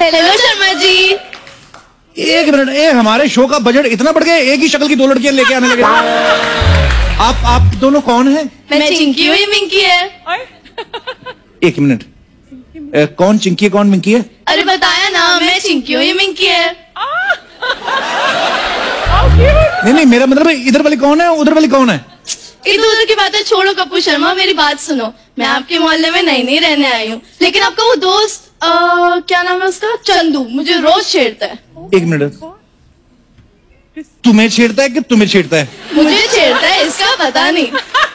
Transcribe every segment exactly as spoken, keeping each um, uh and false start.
Hello Sharma ji. एक minute, ए हमारे show का बजट इतना बढ़ गया, एक ही शक्ल की दो लड़कियां लेके आने लगे। आप आप दोनों कौन हैं? मैं चिंकी हूँ, ये मिंकी है। एक मिनट, ए, कौन चिंकी है कौन मिंकी है? अरे बताया ना, मैं चिंकी हूँ, ये मिंकी है। नहीं नहीं, मेरा मतलब इधर वाली कौन है, उधर वाली कौन है? इधर उधर की बातें छोड़ो कपूर शर्मा, मेरी बात सुनो। मैं आपके मोहल्ले में नई नई रहने आई हूँ, लेकिन आपका वो दोस्त आ, क्या नाम है उसका, चंदू, मुझे रोज छेड़ता है। एक मिनट, तुम्हें छेड़ता है कि तुम्हें छेड़ता है? मुझे छेड़ता है, इसका पता नहीं।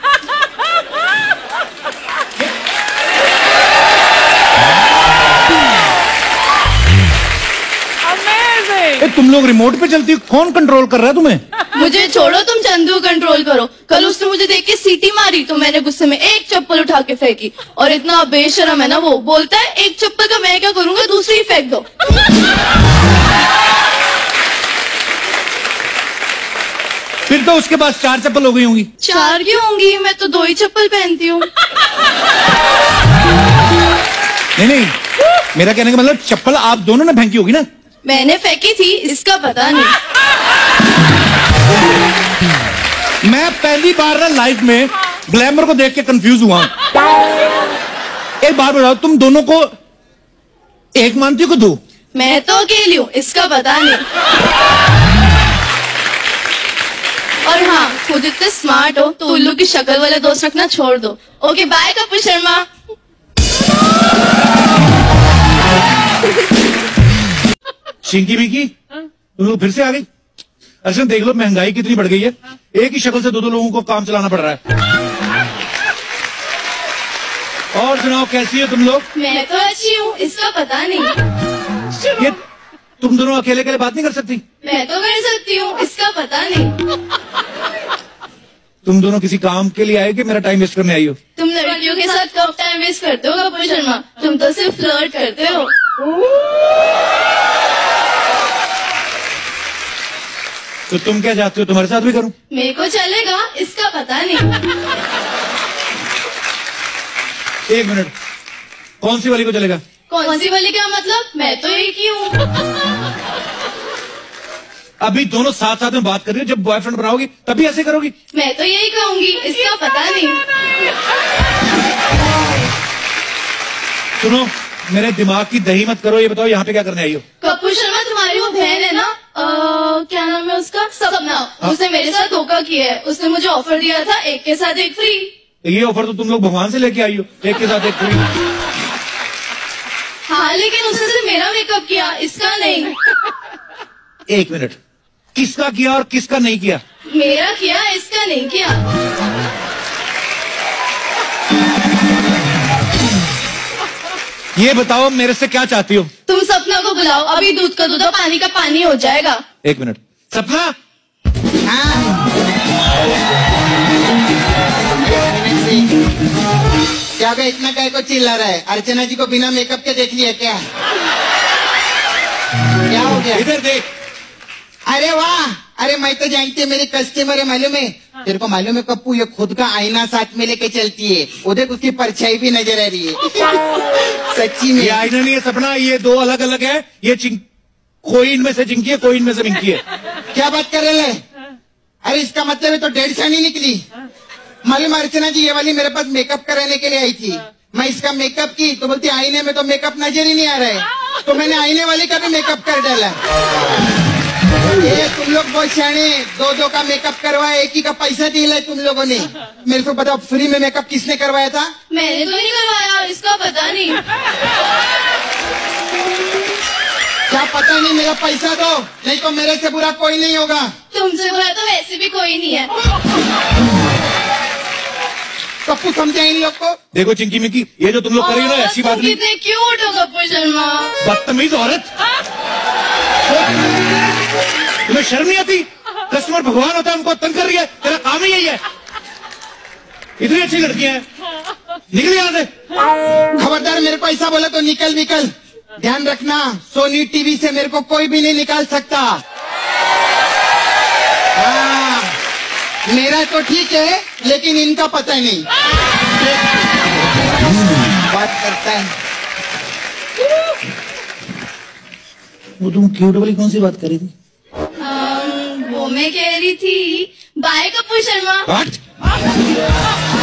ए, तुम लोग रिमोट पे चलती हो, कौन कंट्रोल कर रहा है तुम्हें? मुझे छोड़ो, तुम चंदू कंट्रोल करो। कल उसने मुझे देख के सीटी मारी तो मैंने गुस्से में एक चप्पल उठा के फेंकी, और इतना बेशरम है ना वो, बोलता है एक चप्पल का मैं क्या करूंगा, दूसरी फेंक दो। फिर तो उसके पास चार चप्पल हो गई होंगी। चार क्यों होंगी, मैं तो दो ही चप्पल पहनती हूँ। नहीं नहीं, मेरा कहने का मतलब चप्पल आप दोनों ने फेंकी होगी ना? मैंने फेंकी थी, इसका पता नहीं। मैं पहली बार ना लाइफ में ग्लैमर को देख के कंफ्यूज हुआ। एक बार बताओ, तुम दोनों को एक मानती हो कि दो? मैं तो अकेली हूँ, इसका पता नहीं। और हाँ, खुद इतने स्मार्ट हो तो उल्लू की शक्ल वाले दोस्त रखना छोड़ दो। Okay bye Kapoor Sharma. चिंकी मिंकी तुम लोग फिर से आ गई। अर्चना देख लो, महंगाई कितनी बढ़ गई है, एक ही शक्ल से दो दो लोगों को काम चलाना पड़ रहा है। और सुनाओ, कैसी हो तुम लोग? मैं तो अच्छी हूँ, इसका पता नहीं। ये तुम दोनों अकेले अकेले बात नहीं कर सकती? मैं तो कर सकती हूँ, इसका पता नहीं। तुम दोनों किसी काम के लिए आए कि मेरा टाइम वेस्ट करने आई हो? तुम लड़कियों के साथ कब टाइम वेस्ट करते हो कपूर शर्मा, तुम तो सिर्फ फ्लर्ट करते हो। तो तुम क्या चाहते हो, तुम्हारे साथ भी करूं? मेरे को चलेगा, इसका पता नहीं। एक मिनट, कौन सी वाली को चलेगा? कौन सी वाली क्या मतलब, मैं तो एक ही हूँ। अभी दोनों साथ साथ में बात कर रही हो, जब बॉयफ्रेंड बनाओगी तभी ऐसे करोगी? मैं तो यही कहूंगी, इसका पता नहीं। सुनो, मेरे दिमाग की दही मत करो, ये बताओ यहाँ पे क्या करने आई हो? कपूर शर्मा तुम्हारी वो बहन है ना, आ, क्या नाम है उसका, सपना, उसने मेरे साथ धोखा किया है। उसने मुझे ऑफर दिया था एक के साथ एक फ्री। ये ऑफर तो तुम लोग भगवान से लेके आई हो, एक के साथ एक फ्री। हाँ लेकिन उसने सिर्फ मेरा मेकअप किया, इसका नहीं। एक मिनट, किसका किया और किसका नहीं किया? मेरा किया, इसका नहीं किया। ये बताओ मेरे से क्या चाहती हो? तुम सपना को बुलाओ, अभी दूध का दूध पानी का पानी हो जाएगा। एक मिनट, सपना। हाँ। क्या गया, इतना काय को चिल्ला रहा है? अर्चना जी को बिना मेकअप के देख लिया क्या? क्या हो गया? इधर देख। अरे वाह, अरे मैं तो जानती है, मेरी कस्टमर है, मालूम है तेरे को? मालूम है कप्पू, ये खुद का आईना साथ में लेके चलती है, उधर उसकी परछाई भी नजर आ रही है। सच्ची में। ये आईना नहीं है सपना, ये दो अलग अलग है। ये चिंक कोई इनमें से चिंकी है, कोई इनमें से मिंकी है। क्या बात कर रहे हैं? अरे इसका मतलब है तो डेढ़ साल नहीं निकली। मालूम अर्चना जी, ये वाली मेरे पास मेकअप कराने के लिए आई थी। मैं इसका मेकअप की तो बोलती आईने में तो मेकअप नजर ही नहीं आ रहा है, तो मैंने आईने वाले का भी मेकअप कर डाला। ये तुम लोग बहुत शाणे, दो दो का मेकअप करवाया, एक ही का पैसा दिया है तुम लोगों ने। मेरे को बताओ, फ्री में मेकअप किसने करवाया था? मैंने तो नहीं करवाया, इसका पता नहीं। क्या पता नहीं, मेरा पैसा दो, नहीं तो मेरे से बुरा कोई नहीं होगा। तुमसे बुरा तो वैसे भी कोई नहीं है। सब कुछ समझा इन लोग को। देखो चिंकी मिंकी, ये जो तुम लोग कर रही हो ना, ऐसी बात नहीं। कितने क्यूट हो कपूर शर्मा। बदतमीज औरत, तुम्हें शर्म नहीं आती? कस्टमर भगवान होता है, उनको तंग कर रही है, तेरा काम ही यही है। इतनी अच्छी लड़कियां हैं, निकल यहाँ से। खबरदार, मेरे को ऐसा बोला तो निकल निकल। ध्यान रखना, सोनी टीवी से मेरे को कोई भी नहीं निकाल सकता। हाँ, मेरा तो ठीक है, लेकिन इनका पता नहीं। बात करता है। वो तुम क्यूट वाली कौन सी बात कर रही थी? अम, वो मैं कह रही थी बाय कपूर शर्मा। What?